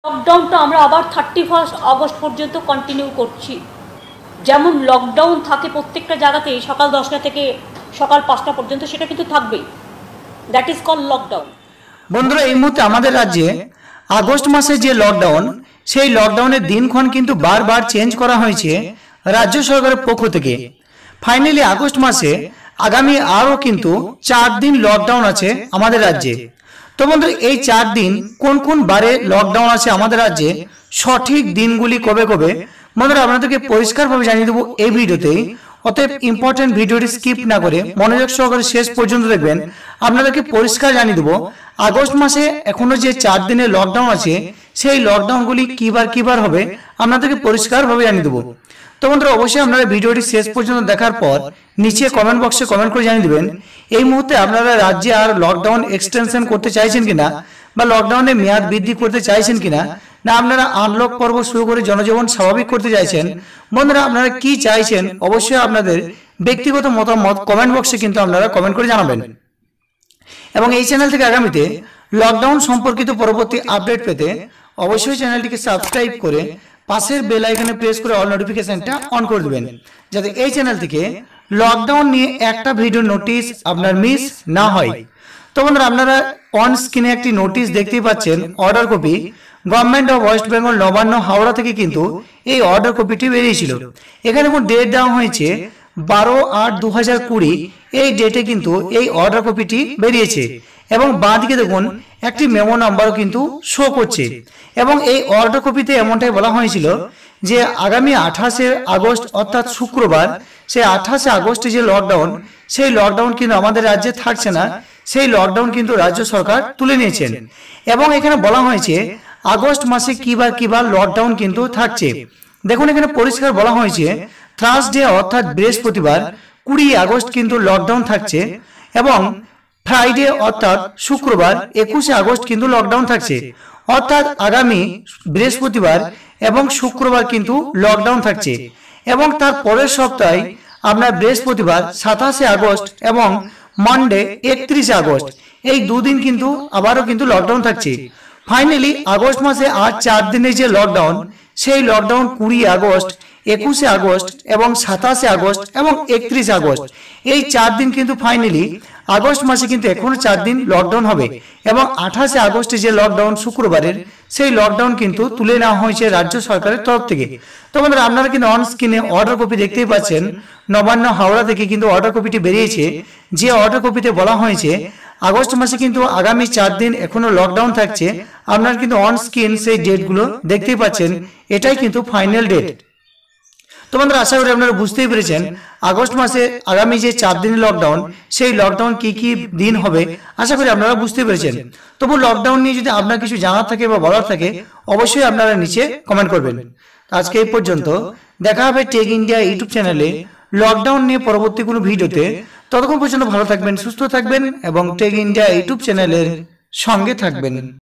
লকডাউনটা আমরা আবার 31 আগস্ট পর্যন্ত কন্টিনিউ করছি। যেমন লকডাউন থাকে প্রত্যেকটা জায়গাতেই সকাল 10টা থেকে সকাল 5টা পর্যন্ত, সেটা কিন্তু থাকবেই। That is call lockdown. বন্ধুরা, এই মুহূর্তে আমাদের রাজ্যে আগস্ট মাসে যে লকডাউন, সেই লকডাউনের দিনক্ষণ কিন্তু বারবার চেঞ্জ করা হয়েছে রাজ্য সরকারের পক্ষ থেকে। ফাইনালি আগস্ট মাসে আগামী আরও কিন্তু 4 দিন লকডাউন আছে আমাদের রাজ্যে। তো বন্ধুরা, এই 4 দিন কোন কোন বারে লকডাউন আছে আমাদের রাজ্যে, সঠিক দিনগুলি কবে কবে, বন্ধুরা আপনাদেরকে পরিষ্কারভাবে জানিয়ে দেবো এই ভিডিওতেই। অতএব ইম্পর্টেন্ট ভিডিওটি স্কিপ না করে মনোযোগ সহকারে শেষ পর্যন্ত দেখবেন। আপনাদেরকে পরিষ্কার জানিয়ে দেবো আগস্ট মাসে এখনো যে 4 দিনের লকডাউন আছে, সেই লকডাউনগুলি কিবার হবে আপনাদেরকে পরিষ্কারভাবে জানিয়ে দেবো। তো বন্ধুরা, অবশ্যই আপনারা ভিডিওটি শেষ পর্যন্ত দেখার পর নিচে কমেন্ট বক্সে কমেন্ট করে জানিয়ে দেবেন এই মুহূর্তে আপনারা রাজ্যে আর লকডাউন এক্সটেনশন করতে চাইছেন কিনা, বা লকডাউনের মেয়াদ বৃদ্ধি করতে চাইছেন কিনা, না আপনারা আনলক পর্ব শুরু করে জনজীবন স্বাভাবিক করতে চাইছেন। বন্ধুরা, আপনারা কি চাইছেন অবশ্যই আপনাদের ব্যক্তিগত মতামত কমেন্ট বক্সে কিন্তু আপনারা কমেন্ট করে জানাবেন। এবং এই চ্যানেল থেকে আগামীতে লকডাউন সম্পর্কিত পরবর্তী আপডেট পেতে অবশ্যই চ্যানেলটিকে সাবস্ক্রাইব করে পাশের বেল আইকনে প্রেস করে অল নোটিফিকেশনটা অন করে দেবেন, যাতে এই চ্যানেল থেকে লকডাউন নিয়ে একটা ভিডিও নোটিশ আপনার মিস না হয়। তো বন্ধুরা, আপনারা অন স্ক্রিনে একটি নোটিশ দেখতেই পাচ্ছেন, order copy. Government of West Bengal Nabanna Howrah থেকে কিন্তু এই অর্ডার কপিটি বেরিয়েছিল। এখানে দেখুন ডেট দেওয়া হয়েছে 12/8/2020। এই ডেটে কিন্তু এই অর্ডার কপিটি বেরিয়েছে এবং বাঁদিকে দেখুন একটি মেমো নাম্বারও কিন্তু শো করছে। এবং এই অর্ডার কপিতে এমনটাই বলা হয়েছিল যে আগামী 28 আগস্ট অর্থাৎ শুক্রবার, সেই 28 আগস্টে যে লকডাউন, সেই লকডাউন কিন্তু আমাদের রাজ্যে থাকছে না, সেই লকডাউন কিন্তু রাজ্য সরকার তুলে নিয়েছেন। এবং এখানে বলা হয়েছে আগস্ট মাসে কিবার লকডাউন কিন্তু থাকছে। দেখুন এখানে পরিষ্কার বলা হয়েছে থার্সডে অর্থাৎ বৃহস্পতিবার 20 আগস্ট কিন্তু লকডাউন থাকছে, এবং ফ্রাইডে অর্থাৎ শুক্রবার 21 আগস্ট কিন্তু লকডাউন থাকছে। অর্থাৎ আগামী বৃহস্পতিবার এবং শুক্রবার কিন্তু লকডাউন থাকছে, এবং তার পরের সপ্তাহে আপনার বৃহস্পতিবার 27 আগস্ট এবং মানডে 31 আগস্ট, এই দুদিন কিন্তু আবারও কিন্তু লকডাউন থাকছে। ফাইনালি আগস্ট মাসে আর 4 দিনের যে লকডাউন, সেই লকডাউন 20 আগস্ট, 21 আগস্ট এবং 27 আগস্ট এবং 31 আগস্ট, এই 4 দিন কিন্তু ফাইনালি আগস্ট মাসে কিন্তু এখনো 4 দিন লকডাউন হবে। এবং 28 আগস্টে যে লকডাউন শুক্রবারের, সেই লকডাউন কিন্তু তুলে নেওয়া হয়েছে রাজ্য সরকারের তরফ থেকে। তো বন্ধুরা, আপনারা কিন্তু অন স্ক্রিনে অর্ডার কপি দেখতেই পাচ্ছেন, নবান্ন হাওড়া থেকে কিন্তু অর্ডার কপিটি বেরিয়েছে। যে অর্ডার কপিতে বলা হয়েছে আগস্ট মাসে কিন্তু আগামী 4 দিন এখনো লকডাউন থাকছে। আপনারা কিন্তু অন স্ক্রিন সেই ডেটগুলো দেখতেই পাচ্ছেন, এটাই কিন্তু ফাইনাল ডেট। তো বন্ধুরা, আশা করি আপনারা বুঝতেই পেরেছেন আগস্ট মাসে আগামী যে 4 দিনের লকডাউন, সেই লকডাউন কি কি দিন হবে, আশা করি আপনারা বুঝতে পেরেছেন। তবু লকডাউন নিয়ে যদি আপনার কিছু জানার থাকে বা বলার থাকে, অবশ্যই আপনারা নিচে কমেন্ট করবেন। আজকে এই পর্যন্ত, দেখা হবে টেক ইন্ডিয়া ইউটিউব চ্যানেলে লকডাউন নিয়ে পরবর্তী কোনো ভিডিওতে। ততক্ষণ পর্যন্ত ভালো থাকবেন, সুস্থ থাকবেন এবং টেক ইন্ডিয়া ইউটিউব চ্যানেলের সঙ্গে থাকবেন।